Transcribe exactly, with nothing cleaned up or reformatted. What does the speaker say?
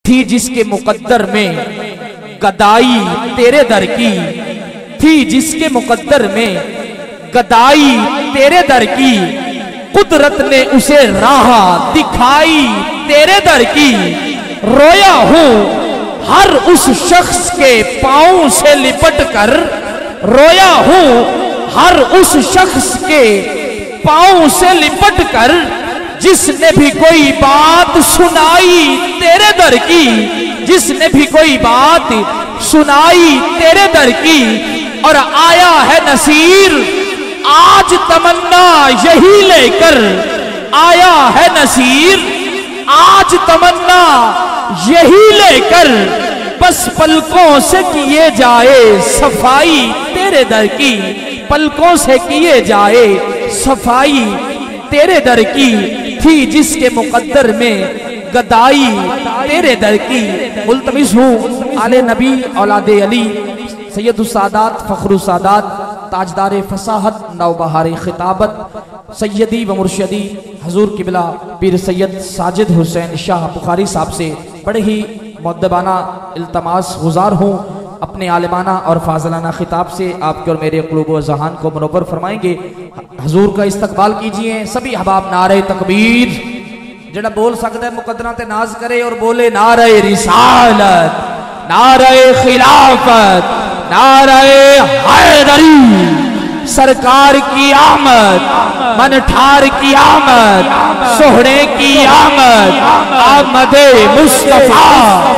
थी जिसके मुकद्दर में गदाई तेरे दर की, थी जिसके मुकद्दर में गदाई तेरे दर की, कुदरत ने उसे राह दिखाई तेरे दर की। रोया हूं हर उस शख्स के पांव से लिपट कर, रोया हूं हर उस शख्स के पांव से लिपट कर, जिसने भी कोई बात सुनाई तेरे दर की, जिसने भी कोई बात सुनाई तेरे दर की। और आया है नसीर आज तमन्ना यही लेकर, आया है नसीर आज तमन्ना यही लेकर, बस पलकों से किए जाए सफाई तेरे दर की, पलकों से किए जाए सफाई तेरे दर की। थी जिसके मुकद्दर में गदाई तेरे दर की। मुल्तमिस हूँ आले नबी औलादे अली सैयदुस सादात फ़ख्रुस सादात ताजदार फसाहत नौबहार खिताबत सैयदी व मुर्शदी हजूर किबला पीर सैयद साजिद हुसैन शाह बुखारी साहब से बड़े ही मुअद्दबाना इल्तमास गुजार हूँ, अपने आलिमाना और फाजलाना खिताब से आपके और मेरे क़ुलूब व ज़हान को मुनव्वर फरमाएंगे। हजूर का इस्तकबाल कीजिए सभी अहबाब। नारे तकबीर, जड़ा बोल सकता है मुकद्दरा ते नाज करे और बोले नारे रिसालत, नारे खिलाफत, नारे हैदरी, सरकार की आमद, मन ठार की आमद, सोहरे की आमद, आमदे मुस्तफा